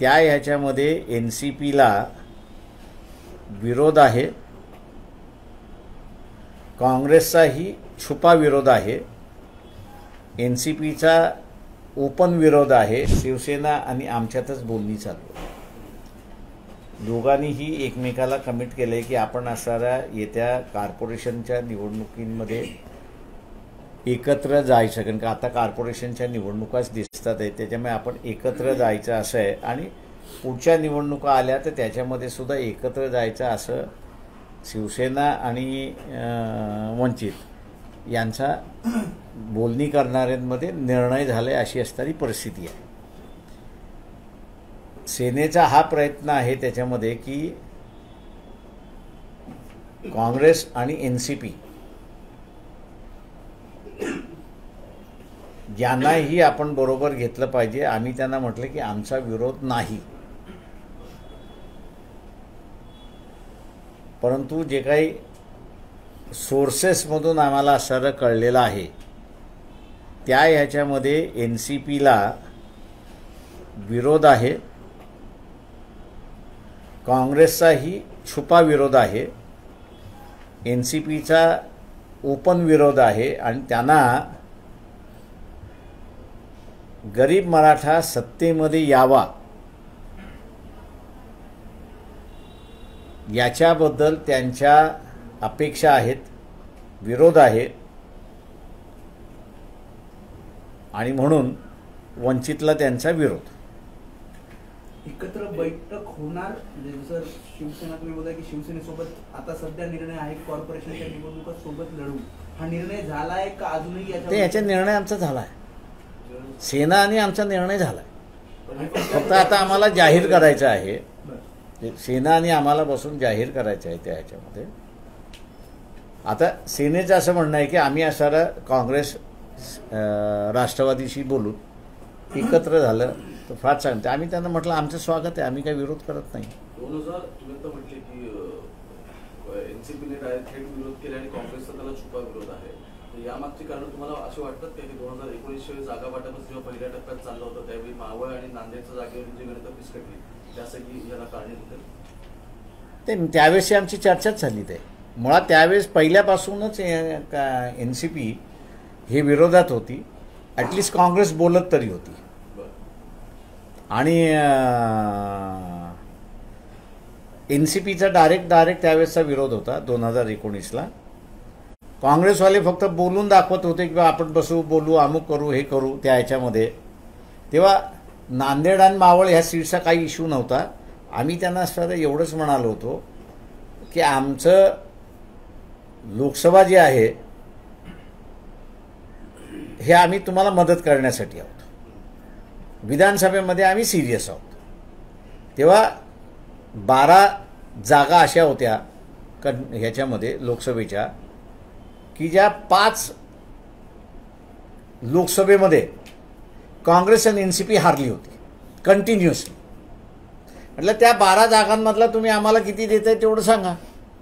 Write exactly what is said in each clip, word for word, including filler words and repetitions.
त्या ह्याच्यामध्ये N C पीला विरोध आहे, काँग्रेसचाही छुपा विरोध आहे, एन सी पीचा ओपन विरोध आहे, शिवसेना आणि आमच्यातच बोलणी चालू आहे। दोघांनीही एकमेकाला कमिट केले की आपण असणाऱ्या येत्या कॉर्पोरेशनच्या निवडणुकींमध्ये एकत्र जायचं, कारण का आता कॉर्पोरेशनच्या निवडणुकाच दिसतात आहेत, त्याच्यामुळे आपण एकत्र जायचं असं आहे आणि पुढच्या निवडणुका आल्या तर त्याच्यामध्ये सुद्धा एकत्र जायचं असं शिवसेना आणि वंचित यांचा बोलणी करणाऱ्यांमध्ये निर्णय झाले अशी असणारी परिस्थिती आहे। सेनेचा हा प्रयत्न आहे त्याच्यामध्ये की काँग्रेस आणि एन सी पी यांनाही आपण बरोबर घेतलं पाहिजे। आम्ही त्यांना म्हटलं की आमचा विरोध नाही, परंतु जे काही सोर्सेसमधून आम्हाला असं कळलेलं आहे त्या ह्याच्यामध्ये एन सी पीला विरोध आहे, काँग्रेसचाही छुपा विरोध आहे, एन सी पीचा ओपन विरोध आहे आणि त्यांना गरीब मराठा सत्तेमध्ये यावा याच्याबद्दल त्यांच्या अपेक्षा आहेत, विरोध आहे आणि म्हणून वंचितला त्यांचा विरोध। एकत्र बैठक होणार जसं शिवसेना तुम्ही बोलताय की शिवसेनेसोबत आता सध्या निर्णय आहे की कॉर्पोरेशनच्या निवडणुका सोबत लढू, हा निर्णय झाला आहे का अजूनही? ते याचा निर्णय आमचा झाला आहे, सेना आणि आमचा निर्णय झाला आहे, फक्त आता आम्हाला जाहीर करायचं आहे, सेना आणि आम्हाला बसून जाहीर करायचं आहे त्या ह्याच्यामध्ये। आता सेनेचं असं म्हणणं आहे की आम्ही असणारा काँग्रेस राष्ट्रवादीशी बोलून एकत्र झालं तर फार चांगलं। आम्ही त्यांना म्हटलं आमचं स्वागत आहे, आम्ही काही विरोध करत नाही। दोन हजार तुम्ही तर म्हटले की एनसीपीने डायरेक्ट थेट विरोध केला आणि काँग्रेसचा त्याला छुपा विरोध आहे, यामागची कारण तुम्हाला असे वाटतात का की दोन हजार एकोणीसशे जागा वाटपच जेव्हा पहिल्या टप्प्यात चाललं होतं त्यावेळी मावळ आणि नांदेडच्या जागेवर जी गणित फिसकटली त्यासाठी याला कारणीभूत आहे? ते त्यावेळेसची आमची चर्चाच झाली, ते मुळात त्यावेळेस पहिल्यापासूनच एन सी पी हे विरोधात होती, ॲटलिस्ट काँग्रेस बोलत तरी होती आणि एन सी पीचा डायरेक्ट डायरेक्ट त्यावेळेसचा विरोध होता दोन हजार एकोणीसला। काँग्रेसवाले फक्त बोलून दाखवत होते की आपण बसू बोलू अमुक करू हे करू त्या ह्याच्यामध्ये। तेव्हा नांदेड आणि मावळ ह्या सीटचा काही इश्यू नव्हता, आम्ही त्यांना असं एवढंच म्हणालो होतो की आमचं लोकसभा जे आहे हे आम्ही तुम्हाला मदत करण्यासाठी आहोत, विधानसभेमध्ये आम्ही सिरियस आहोत। तेव्हा बारा जागा अशा होत्या क ह्याच्यामध्ये लोकसभेच्या की ज्या पाच लोकसभेमध्ये काँग्रेस आणि एन सी पी हारली होती कंटिन्युअसली। म्हटलं त्या बारा जागांमधला तुम्ही आम्हाला किती देताय तेवढं सांगा।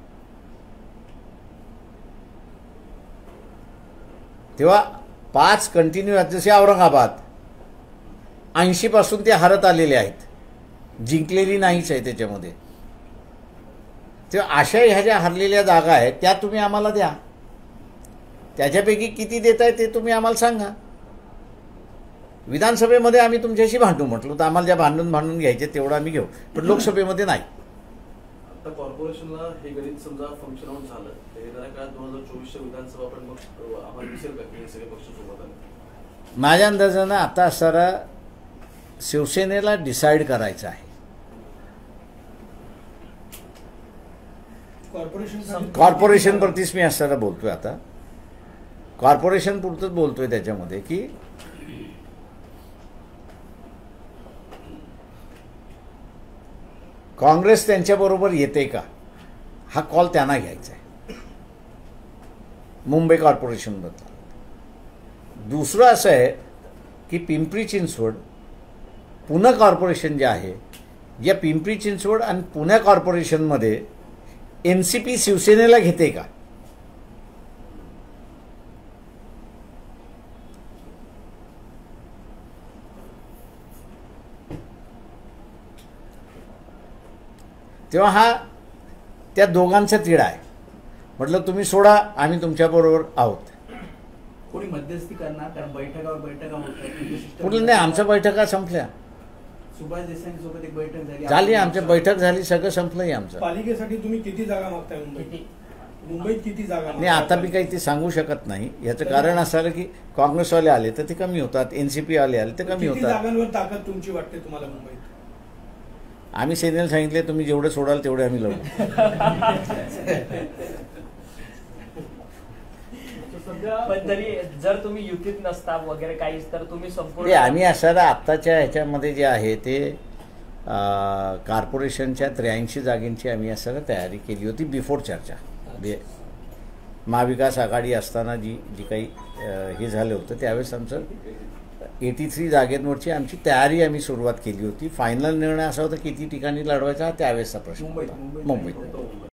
तेव्हा पाच कंटिन्यू आहेत, जसे औरंगाबाद ऐंशी पासून ते हरत आलेले आहेत, जिंकलेली नाहीच आहे त्याच्यामध्ये। तेव्हा अशा ह्या ज्या हरलेल्या जागा आहेत त्या तुम्ही आम्हाला द्या, त्याच्यापैकी किती देताय ते तुम्ही आम्हाला सांगा। विधानसभेमध्ये आम्ही तुमच्याशी भांडू म्हटलं तर आम्हाला ज्या भांडून भांडून घ्यायचे तेवढं आम्ही घेऊ, पण लोकसभेमध्ये नाही। आता कॉर्पोरेशनला हे गणित समजा फंक्शन आउट झालं तर येणाऱ्या काळात दोन हजार चोवीसच्या विधानसभा पण मग आम्हाला दिसेल का की हे सगळे पक्ष सोबत आले? माझ्या अंदाजानं आता सारा शिवसेनेला डिसाईड करायचं आहे। कॉर्पोरेशन कॉर्पोरेशन प्रतीच मी असताना बोलतोय, आता कॉर्पोरेशन पुरतच बोलतोय त्याच्यामध्ये की काँग्रेस त्यांच्याबरोबर येते का हा कॉल त्यांना घ्यायचा आहे मुंबई कॉर्पोरेशनबद्दल। दुसरं असं आहे की पिंपरी चिंचवड पुणे कॉर्पोरेशन जे आहे, या पिंपरी चिंचवड आणि पुणे कॉर्पोरेशनमध्ये एन सी पी शिवसेनेला घेते का? तेव्हा हा त्या दोघांचा तिढा आहे. म्हटलं तुम्ही सोडा, आम्ही तुमच्याबरोबर आहोत. कोणी मध्यस्थी करणार? कारण बैठकावर बैठका होत आहेत. कुठलं नाही, आमच्या बैठका संपल्या सुभाष देसाई सोबत एक बैठक झाली झाली आमच्या बैठक झाली, सगळं संपलंही आमचं. पालिकेसाठी तुम्ही किती जागा मागताय मुंबईत? मुंबईत किती जागा? नाही, आता मी काही ते सांगू शकत नाही. याचं कारण असं आलं की काँग्रेसवाले आले तर ते कमी होतात, एनसीपी वाले आले तर कमी किती होतात. जागांवर ताकद तुमची वाटते तुम्हाला मुंबईत? आम्ही सेनेला सांगितले तुम्ही जेवढे सोडाल तेवढे आम्ही लढू. पण तरी जर तुम्ही युतीत नसता वगैरे काहीच तर तुम्ही ते संपूर्ण आम्ही असायला आत्ताच्या ह्याच्यामध्ये जे आहे ते अं, कॉर्पोरेशनच्या त्र्याऐंशी जागेंची आम्ही असायला तयारी केली होती बिफोर चर्चा. बे महाविकास आघाडी असताना जी जी काही अं, हे झालं होतं त्यावेळेस आमचं एटी थ्री जागेंवरची आमची तयारी आम्ही सुरुवात केली होती. फायनल निर्णय असा होता किती ठिकाणी लढवायचा त्यावेळेसचा प्रश्न मुंबईत होता. मुंबईत मुंबईत मुंबईत